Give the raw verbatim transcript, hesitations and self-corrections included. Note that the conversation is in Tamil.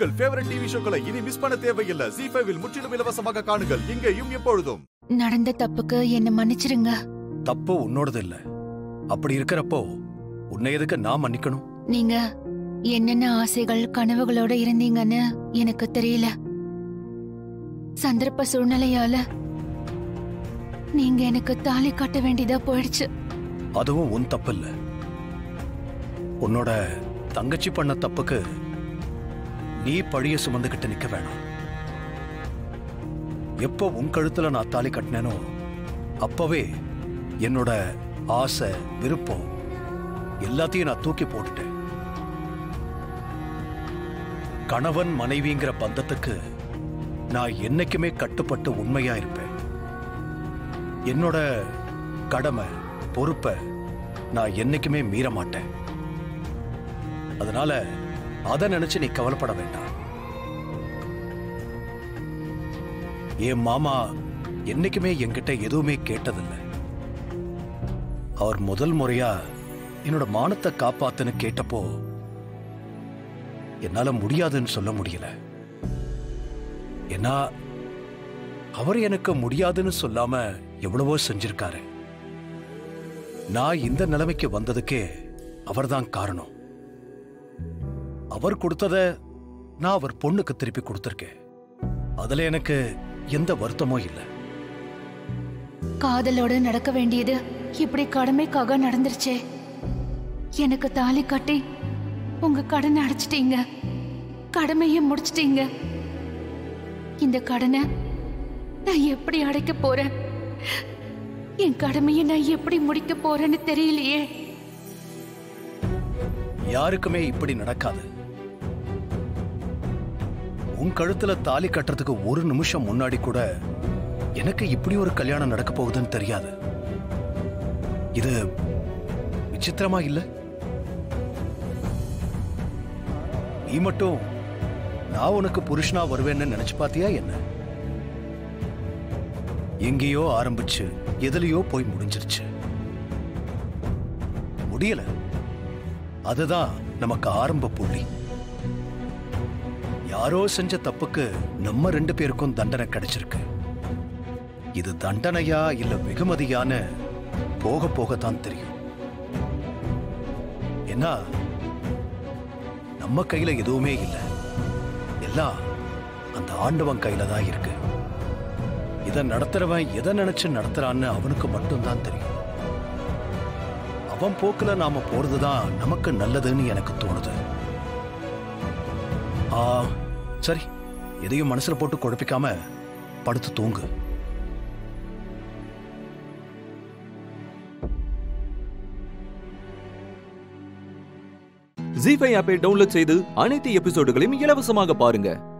உங்கள் ஃபேவரட் டிவி ஷோக்களை இனி மிஸ் பண்ண தேவையில்லை. ஜீ ஃபைவ் இல் முற்றிலும் இலவசமாக காணுங்கள். இங்கேயும் எப்பொழுதும். நடந்த தப்புக்கு என்ன மன்னிச்சிருங்க. தப்பு உன்னோடது இல்ல. அப்படி இருக்கிறப்போ உன்னை எதுக்கு நான் மன்னிக்கணும்? நீங்க என்னென்ன ஆசைகள் கனவுகளோட இருந்தீங்கன்னு எனக்கு தெரியல. சந்தர்ப்ப சூழ்நிலையால நீங்க எனக்கு தாலி கட்ட வேண்டியதா போயிடுச்சு. அதுவும் உன் தப்பு இல்ல. உன்னோட தங்கச்சி பண்ண தப்புக்கு நீ பழிய சுமந்துகிட்டு நிக்க வேணாம். எப்போ உன் கழுத்துல நான் தாலி கட்டினேனோ அப்பவே என்னோட ஆசை விருப்பம் எல்லாத்தையும் நான் தூக்கி போட்டுட்டேன். கணவன் மனைவிங்கிற பந்தத்துக்கு நான் என்னைக்குமே கட்டுப்பட்டு உண்மையா இருப்பேன். என்னோட கடமை பொறுப்பை நான் என்னைக்குமே மீற மாட்டேன். அதனால அதை நினைச்சு நீ கவலைப்பட வேண்டாம். என் மாமா என்னைக்குமே என்கிட்ட எதுவுமே கேட்டதில்லை. அவர் முதல் முறையா என்னோட மானத்தை காப்பாத்துன்னு கேட்டப்போ என்னால முடியாதுன்னு சொல்ல முடியல. ஏன்னா அவர் எனக்கு முடியாதுன்னு சொல்லாம எவ்வளவோ செஞ்சிருக்காரு. நான் இந்த நிலைமைக்கு வந்ததுக்கே அவர்தான் காரணம். அவர் கொடுத்தத நான் அவர் பொண்ணுக்கு திருப்பி கொடுத்திருக்கேன். அதுல எனக்கு எந்த வருத்தமும் இல்லை. காதலோட நடக்க வேண்டியது இப்படி கடமைக்காக நடந்துருச்சே. எனக்கு தாலி கட்டி உங்க கடனை அடைச்சிட்டீங்க, கடமையை முடிச்சிட்டீங்க. இந்த கடனை நான் எப்படி அடைக்க போறேன்? என் கடமையை நான் எப்படி முடிக்க போறேன்னு தெரியலையே. யாருக்குமே இப்படி நடக்காது. உன் கழுத்துல தாலி கட்டுறதுக்கு ஒரு நிமிஷம் முன்னாடி கூட எனக்கு இப்படி ஒரு கல்யாணம் நடக்க போகுதுன்னு தெரியாது. இது விசித்திரமா இல்ல? நீ மட்டும் நான் உனக்கு புருஷனா வருவேன்னு நினைச்சு பாத்தியா என்ன? எங்கேயோ ஆரம்பிச்சு எதுலயோ போய் முடிஞ்சிருச்சு. முடியல. அதுதான் நமக்கு ஆரம்ப புள்ளி. யாரோ செஞ்ச தப்புக்கு நம்ம ரெண்டு பேருக்கும் தண்டனை கிடைச்சிருக்கு. இது தண்டனையா இல்ல வெகுமதியான போக போகத்தான் தெரியும். ஏன்னா நம்ம கையில எதுவுமே இல்லை. எல்லாம் அந்த ஆண்டவன் கையில தான் இருக்கு. இதை நடத்துறவன் எதை நினைச்சு நடத்துறான்னு அவனுக்கு மட்டும்தான் தெரியும். அவன் போக்குல நாம போறதுதான் நமக்கு நல்லதுன்னு எனக்கு தோணுது. ஆ சரி, எதையும் மனசுல போட்டு குழப்பிக்காம படுத்து தூங்கு. ஜீ ஃபைவ் ஆப்பை டவுன்லோட் செய்து அனைத்து எபிசோடுகளையும் இலவசமாக பாருங்க.